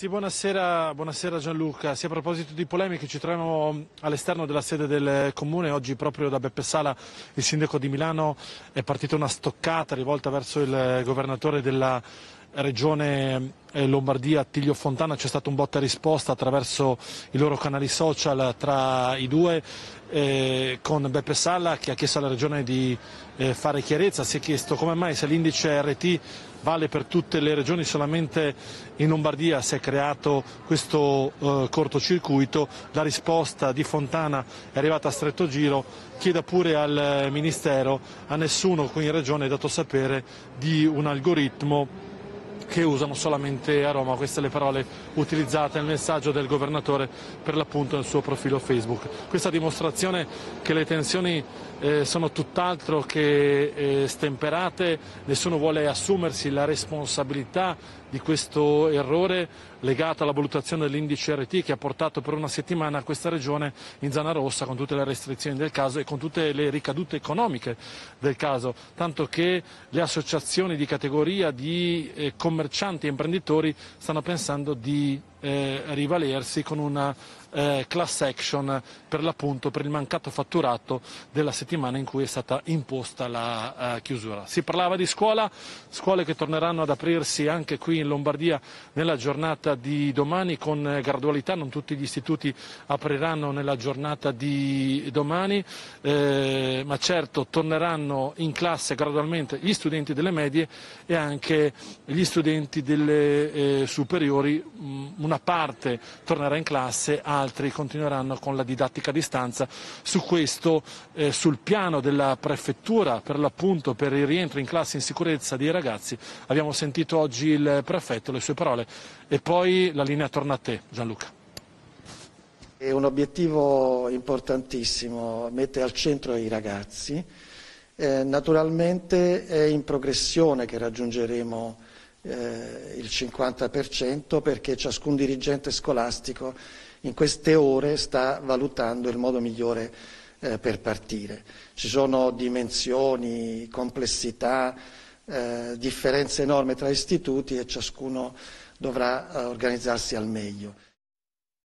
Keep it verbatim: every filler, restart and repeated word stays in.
Sì, buonasera, buonasera Gianluca. Sì, a proposito di polemiche, ci troviamo all'esterno della sede del Comune. Oggi proprio da Beppe Sala, il sindaco di Milano, è partita una stoccata rivolta verso il governatore della Regione Lombardia, Attilio Fontana. C'è stato un botta e risposta attraverso i loro canali social tra i due, eh, con Beppe Sala che ha chiesto alla Regione di eh, fare chiarezza. Si è chiesto come mai, se l'indice R T vale per tutte le regioni, solamente in Lombardia si è creato questo eh, cortocircuito. La risposta di Fontana è arrivata a stretto giro: chieda pure al Ministero, a nessuno qui in Regione è dato sapere di un algoritmo che usano solamente a Roma. Queste le parole utilizzate nel messaggio del governatore, per l'appunto nel suo profilo Facebook. Questa dimostrazione che le tensioni eh, sono tutt'altro che eh, stemperate. Nessuno vuole assumersi la responsabilità di questo errore legato alla valutazione dell'indice R T, che ha portato per una settimana questa regione in zona rossa, con tutte le restrizioni del caso e con tutte le ricadute economiche del caso, tanto che le associazioni di categoria di eh, commercianti e imprenditori stanno pensando di eh, rivalersi con una eh, class action per l'appunto per il mancato fatturato della settimana in cui è stata imposta la eh, chiusura. Si parlava di scuola, scuole che torneranno ad aprirsi anche qui in Lombardia nella giornata di domani con gradualità. Non tutti gli istituti apriranno nella giornata di domani, eh, ma certo torneranno in classe gradualmente gli studenti delle medie e anche gli studenti delle eh, superiori. Una parte tornerà in classe, altri continueranno con la didattica a distanza. Su questo, eh, sul piano della prefettura, per l'appunto per il rientro in classe in sicurezza dei ragazzi, abbiamo sentito oggi il prefetto, le sue parole, e poi la linea torna a te, Gianluca. È un obiettivo importantissimo, mette al centro i ragazzi. Eh, naturalmente è in progressione che raggiungeremo eh, il cinquanta per cento, perché ciascun dirigente scolastico in queste ore sta valutando il modo migliore eh, per partire. Ci sono dimensioni, complessità, eh, differenze enormi tra istituti e ciascuno dovrà eh, organizzarsi al meglio.